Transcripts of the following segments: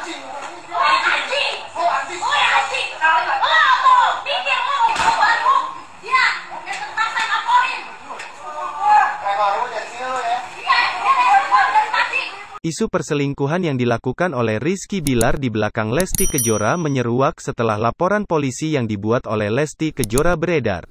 Isu perselingkuhan yang dilakukan oleh Rizky Bilar di belakang Lesti Kejora menyeruak setelah laporan polisi yang dibuat oleh Lesti Kejora beredar.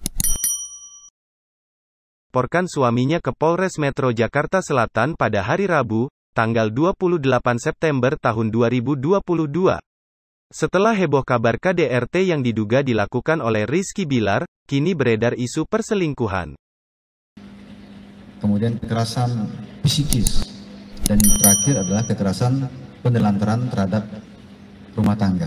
Laporkan suaminya ke Polres Metro Jakarta Selatan pada hari Rabu, tanggal 28 September tahun 2022. Setelah heboh kabar KDRT yang diduga dilakukan oleh Rizky Bilar, kini beredar isu perselingkuhan. Kemudian kekerasan psikis. Dan yang terakhir adalah kekerasan penelantaran terhadap rumah tangga.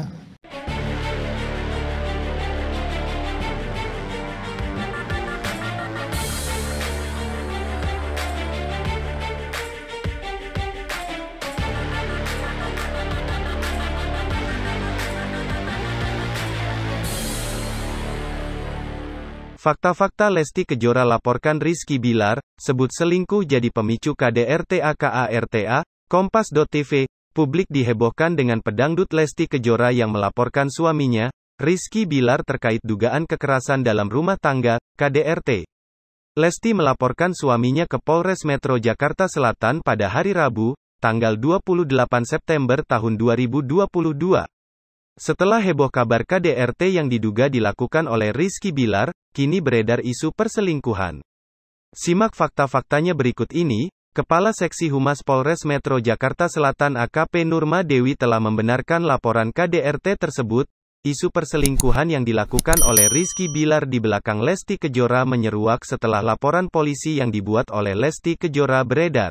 Fakta-fakta Lesti Kejora laporkan Rizky Bilar, sebut selingkuh jadi pemicu KDRT AKA-RTA, Kompas.tv, publik dihebohkan dengan pedangdut Lesti Kejora yang melaporkan suaminya, Rizky Bilar terkait dugaan kekerasan dalam rumah tangga, KDRT. Lesti melaporkan suaminya ke Polres Metro Jakarta Selatan pada hari Rabu, tanggal 28 September tahun 2022. Setelah heboh kabar KDRT yang diduga dilakukan oleh Rizky Bilar, kini beredar isu perselingkuhan. Simak fakta-faktanya berikut ini. Kepala Seksi Humas Polres Metro Jakarta Selatan AKP Nurma Dewi telah membenarkan laporan KDRT tersebut. Isu perselingkuhan yang dilakukan oleh Rizky Bilar di belakang Lesti Kejora menyeruak setelah laporan polisi yang dibuat oleh Lesti Kejora beredar.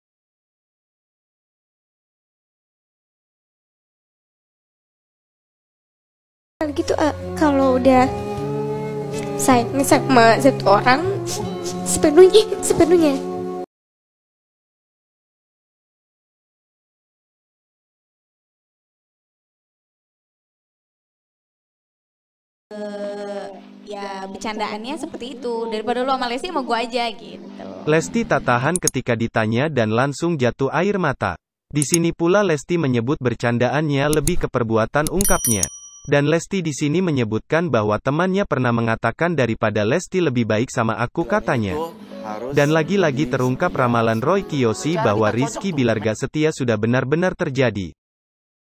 Gitu kalau udah sayang sama satu orang sepenuhnya ya bercandaannya seperti itu, daripada lu sama Lesti sama gua aja gitu. Lesti tak tahan ketika ditanya dan langsung jatuh air mata. Di sini pula Lesti menyebut bercandaannya lebih ke perbuatan ungkapnya. Dan Lesti di sini menyebutkan bahwa temannya pernah mengatakan daripada Lesti lebih baik sama aku katanya. Dan lagi-lagi terungkap ramalan Roy Kiyoshi bahwa Rizky Bilar gak setia sudah benar-benar terjadi.